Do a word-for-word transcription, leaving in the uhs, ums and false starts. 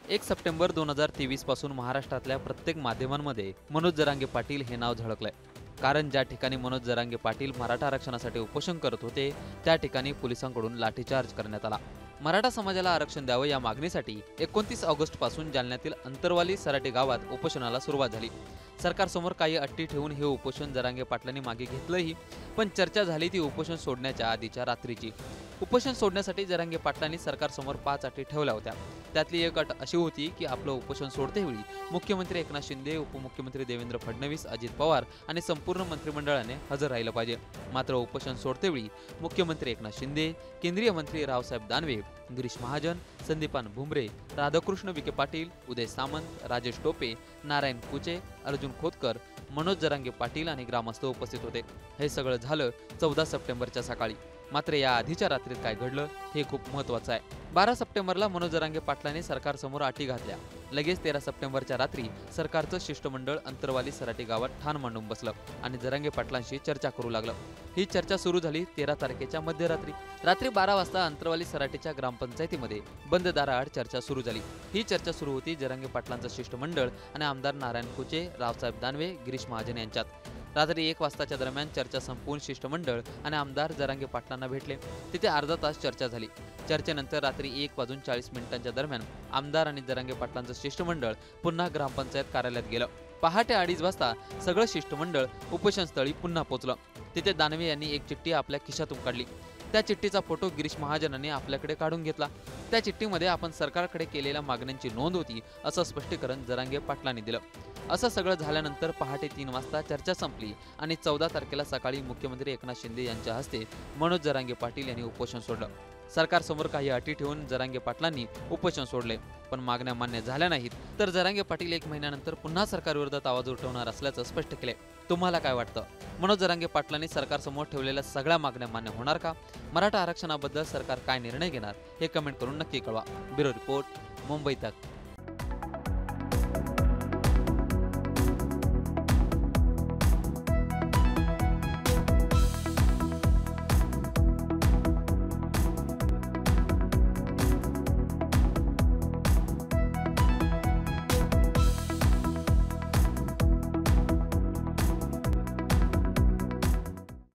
एक सप्टेंबर दोन हजार तेवीस पासून महाराष्ट्रातल्या प्रत्येक माध्यमांमध्ये मनोज जरांगे पाटील हे नाव झळकलंय। कारण ज्या ठिकाणी मनोज जरांगे पाटील मराठा आरक्षणासाठी उपोषण करत होते त्या ठिकाणी पोलिसांकडून लाठीचार्ज करण्यात आला। मराठा समाजाला आरक्षण द्यावं या मागणीसाठी एकोणतीस ऑगस्ट पासून जालन्यातील अंतरवाली सराटी गावात उपोषणाला सुरुवात झाली। सरकारसमोर काही अट्टी ठेवून हे उपोषण जरांगे पाटलांनी मागे घेतलंही, पण चर्चा झाली ती उपोषण सोडण्याच्या आधीच्या रात्रीची। उपोषण सोडण्यासाठी जरांगे पाटलांनी सरकारसमोर पाच अटी ठेवल्या होत्या। त्यातली एक अट अशी होती की आपलं उपोषण सोडतेवेळी मुख्यमंत्री एकनाथ शिंदे, उपमुख्यमंत्री देवेंद्र फडणवीस, अजित पवार आणि संपूर्ण मंत्रिमंडळाने हजर राहिलं पाहिजे। मात्र उपोषण सोडतेवेळी मुख्यमंत्री एकनाथ शिंदे, केंद्रीय मंत्री रावसाहेब दानवे, गिरीश महाजन, संदीपान भुमरे, राधाकृष्ण विखे पाटील, उदय सामंत, राजेश टोपे, नारायण कुचे, अर्जुन खोतकर, मनोज जरांगे पाटील आणि ग्रामस्थ उपस्थित होते। हे सगळं झालं चौदा सप्टेंबरच्या सकाळी। मात्र या आधीच्या रात्रीत काय घडलं हे खूप महत्त्वाचं आहे। बारा सप्टेंबरला मनोज जरांगे पाटलांनी सरकारसमोर अटी घातल्या। लगेच तेरा सप्टेंबरच्या रात्री सरकारचं शिष्टमंडळ अंतरवाली सराटी गावात ठाण मांडून बसलं आणि जरांगे पाटलांशी चर्चा करू लागलं। ही चर्चा सुरू झाली तेरा तारखेच्या मध्यरात्री। रात्री बारा वाजता अंतरवाली सराटीच्या ग्रामपंचायतीमध्ये बंद दाराआड चर्चा सुरू झाली। ही चर्चा सुरू होती जरांगे पाटलांचं शिष्टमंडळ आणि आमदार नारायण कुचे, रावसाहेब दानवे, गिरीश महाजन यांच्यात। रात्री एक वाजताच्या दरम्यान चर्चा संपून शिष्टमंडळ आणि आमदार जरांगे पाटलांना भेटले। तिथे अर्धा तास चर्चा झाली। चर्चेनंतर रात्री एक वाजून चाळीस मिनिटांच्या दरम्यान आमदार आणि जरांगे पाटलांचं शिष्टमंडळ पुन्हा ग्रामपंचायत कार्यालयात गेलं। पहाटे अडीच वाजता सगळं शिष्टमंडळ उपोषणस्थळी पुन्हा पोहोचलं। तिथे दानवे यांनी एक चिठ्ठी आपल्या खिशातून काढली। त्या चिठ्ठीचा फोटो गिरीश महाजनांनी आपल्याकडे काढून घेतला। त्या चिठ्ठीमध्ये आपण सरकारकडे केलेल्या मागण्यांची नोंद होती असं स्पष्टीकरण जरांगे पाटलांनी दिलं। असं सगळं झाल्यानंतर पहाटे तीन वाजता चर्चा संपली आणि चौदा तारखेला सकाळी मुख्यमंत्री एकनाथ शिंदे यांच्या हस्ते मनोज जरांगे पाटील यांनी उपोषण सोडलं। सरकारसमोर काही अटी ठेवून जरांगे पाटलांनी उपोषण सोडले, पण मागण्या मान्य झाल्या नाहीत। तर जरांगे पाटील एक महिन्यानंतर पुन्हा सरकारविरोधात आवाज उठवणार असल्याचं स्पष्ट केले। तुम्हाला काय वाटतं? मनोज जरांगे पाटलांनी सरकारसमोर ठेवलेल्या सगळ्या मागण्या मान्य होणार का? मराठा आरक्षणाबद्दल सरकार काय निर्णय घेणार हे कमेंट करून नक्की कळवा। ब्युरो रिपोर्ट, मुंबई तक।